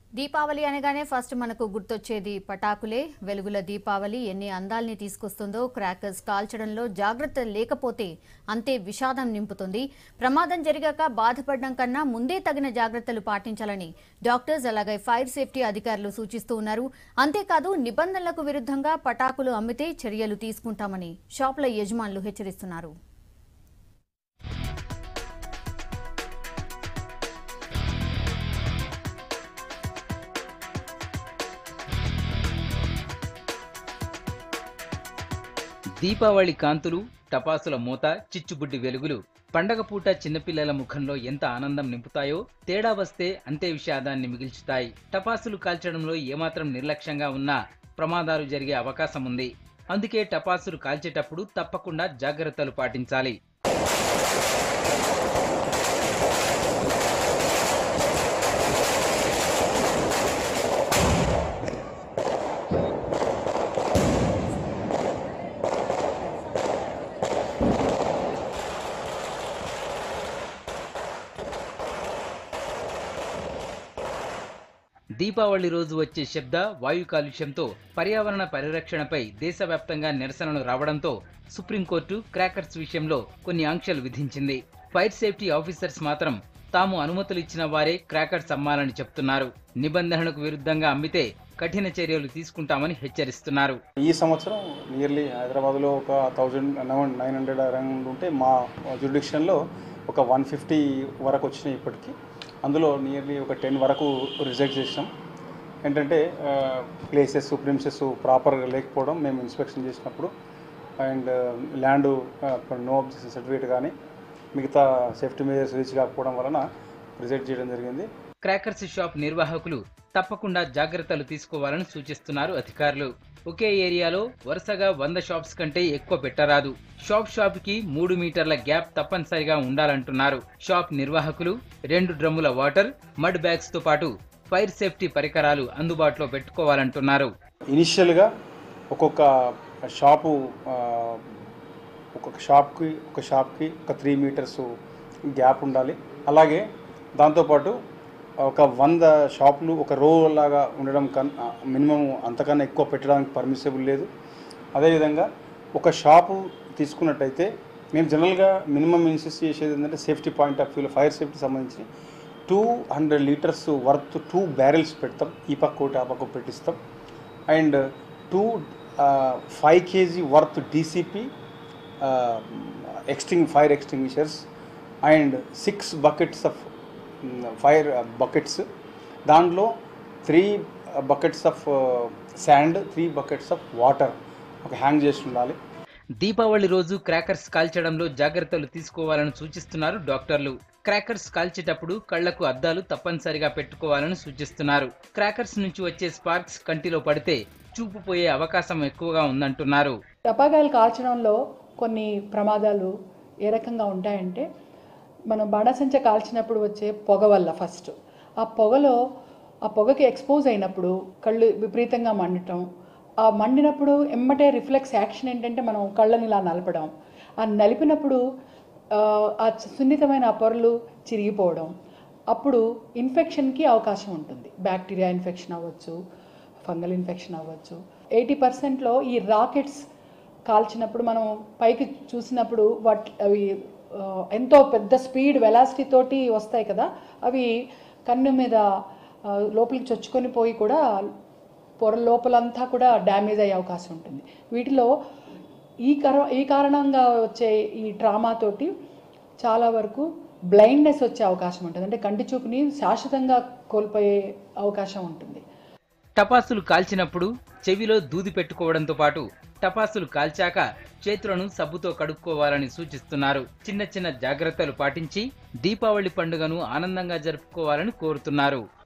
దీపావళి అనగానే ఫస్ట్ మనకు గుర్తొచ్చేది పటాకులే. వెలుగుల దీపావళి ఎన్ని అందాల్ని తీసుకొస్తుందో. క్రాకర్స్ కాల్చడంలో జాగ్రత్త లేకపోతే అంతే విషాదం నింపుతుంది. ప్రమాదం జరిగాక బాధపడడం కన్నా ముందే తగిన జాగ్రత్తలు పాటించాలని డాక్టర్స్ అలాగే ఫైర్ సేఫ్టీ అధికారులు సూచిస్తూ ఉన్నారు. అంతేకాదు నిబంధనలకు విరుద్ధంగా పటాకులు అమ్మితే చర్యలు తీసుకుంటామని షాపుల యజమానులు హెచ్చరిస్తున్నారు. దీపావళి కాంతులు, టపాసుల మూత, చిచ్చుబుడ్డి వెలుగులు పండగ పూట చిన్నపిల్లల ముఖంలో ఎంత ఆనందం నింపుతాయో తేడా వస్తే అంతే విషాదాన్ని మిగిల్చుతాయి. టపాసులు కాల్చడంలో ఏమాత్రం నిర్లక్ష్యంగా ఉన్నా ప్రమాదాలు జరిగే అవకాశం ఉంది. అందుకే టపాసులు కాల్చేటప్పుడు తప్పకుండా జాగ్రత్తలు పాటించాలి. దీపావళి రోజు వచ్చే శబ్ద, వాయు కాలుష్యంతో పర్యావరణ పరిరక్షణపై దేశవ్యాప్తంగా నిరసనలు రావడంతో సుప్రీంకోర్టు క్రాకర్స్ విషయంలో కొన్ని ఆంక్షలు విధించింది. ఫైర్ సేఫ్టీ ఆఫీసర్స్ మాత్రం తాము అనుమతులు ఇచ్చిన వారే క్రాకర్స్ అమ్మాలని చెప్తున్నారు. నిబంధనలకు విరుద్ధంగా అమ్మితే కఠిన చర్యలు తీసుకుంటామని హెచ్చరిస్తున్నారు. ఈ సంవత్సరం నియర్లీ హైదరాబాద్లో ఒక 1900 అరౌండ్ ఉంటే మా జ్యూరిడిక్షన్లో ఒక 150 వరకు వచ్చినాయి ఇప్పటికీ. అందులో నియర్లీ ఒక 10 వరకు రిజెక్ట్ చేసినాం. ఏంటంటే ప్లేసెస్, ప్రిమిసెస్ ప్రాపర్గా లేకపోవడం మేము ఇన్స్పెక్షన్ చేసినప్పుడు, and land no objection certificate కానీ మిగతా సేఫ్టీ మెజర్స్ రీచ్ కాకపోవడం వలన రిజెక్ట్ చేయడం జరిగింది. క్రాకర్స్ షాప్ నిర్వాహకులు తప్పకుండా జాగ్రత్తలు తీసుకోవాలని సూచిస్తున్నారు అధికారులు. ఒకే ఏరియాలో వరుసగా 100 షాప్స్ కంటే ఎక్కువ పెట్టరాదు. షాప్ కి 3 మీటర్ల గ్యాప్ తప్పనిసరిగా ఉండాలంటున్నారు. షాప్ నిర్వాహకులు 2 డ్రమ్ముల వాటర్, మడ్ బ్యాగ్స్ తో పాటు ఫైర్ సేఫ్టీ పరికరాలు అందుబాటులో పెట్టుకోవాలంటున్నారు. ఇనిషియల్గా ఒక్కొక్క షాప్కి ఒక 3 మీటర్స్ గ్యాప్ ఉండాలి. అలాగే దాంతోపాటు ఒక 100 షాపులు ఒక రో లాగా ఉండడం కన్నా మినిమం అంతకన్నా ఎక్కువ పెట్టడానికి పర్మిసిబుల్ లేదు. అదేవిధంగా ఒక షాపు తీసుకున్నట్టయితే మేము జనరల్గా మినిమం ఇన్సిస్ట్ చేసేది ఏంటంటే సేఫ్టీ పాయింట్ ఆఫ్ వ్యూలో ఫైర్ సేఫ్టీ సంబంధించి 200 లీటర్స్ వర్త్ 2 బ్యారెల్స్ పెడతాం. ఈ పక్క ఒకటి ఆ పక్క పెట్టిస్తాం. And 5 kg worth DCP fire extinguishers and 6 buckets of fire buckets. దాంట్లో 3 buckets of sand, 3 buckets of water ఒక హ్యాంగ్ చేసి ఉండాలి. దీపావళి రోజు క్రాకర్స్ కాల్చడంలో జాగ్రత్తలు తీసుకోవాలని సూచిస్తున్నారు డాక్టర్లు. క్రాకర్స్ కాల్చేటప్పుడు కళ్లకు అద్దాలు తప్పనిసరిగా పెట్టుకోవాలని సూచిస్తున్నారు. క్రాకర్స్ నుంచి వచ్చే స్పార్క్స్ కంటిలో పడితే చూపు పోయే అవకాశం ఎక్కువగా ఉందంటున్నారు. టపాకాయలు కాల్చడంలో కొన్ని ప్రమాదాలు ఏ రకంగా ఉంటాయంటే, మనం బాణసంచ కాల్చినప్పుడు వచ్చే పొగ వల్ల ఫస్ట్ ఆ పొగకి ఎక్స్పోజ్ అయినప్పుడు కళ్ళు విపరీతంగా మండటం, ఆ మండినప్పుడు ఎమ్మటే రిఫ్లెక్స్ యాక్షన్ ఏంటంటే మనం కళ్ళని ఇలా నలపడం, ఆ నలిపినప్పుడు ఆ సున్నితమైన ఆ పొరలు చిరిగిపోవడం, అప్పుడు ఇన్ఫెక్షన్కి అవకాశం ఉంటుంది. బ్యాక్టీరియా ఇన్ఫెక్షన్ అవ్వచ్చు, ఫంగల్ ఇన్ఫెక్షన్ అవ్వచ్చు. 80%లో ఈ రాకెట్స్ కాల్చినప్పుడు మనం పైకి చూసినప్పుడు అవి ఎంతో పెద్ద స్పీడ్ వెలాసిటీ తోటి వస్తాయి కదా, అవి కన్ను మీద లోపలికి చొచ్చుకొని పోయి కూడా పొర లోపలంతా కూడా డ్యామేజ్ అయ్యే అవకాశం ఉంటుంది. వీటిలో ఈ కారణంగా వచ్చే ఈ ట్రామాతోటి చాలా వరకు బ్లైండ్నెస్ వచ్చే అవకాశం ఉంటుంది. అంటే కంటి చూపుని శాశ్వతంగా కోల్పోయే అవకాశం ఉంటుంది. టపాసులు కాల్చినప్పుడు చెవిలో దూది పెట్టుకోవడంతో పాటు టపాసులు కాల్చాక చేతులను సబ్బుతో కడుక్కోవాలని సూచిస్తున్నారు. చిన్న జాగ్రత్తలు పాటించి దీపావళి పండుగను ఆనందంగా జరుపుకోవాలని కోరుతున్నారు.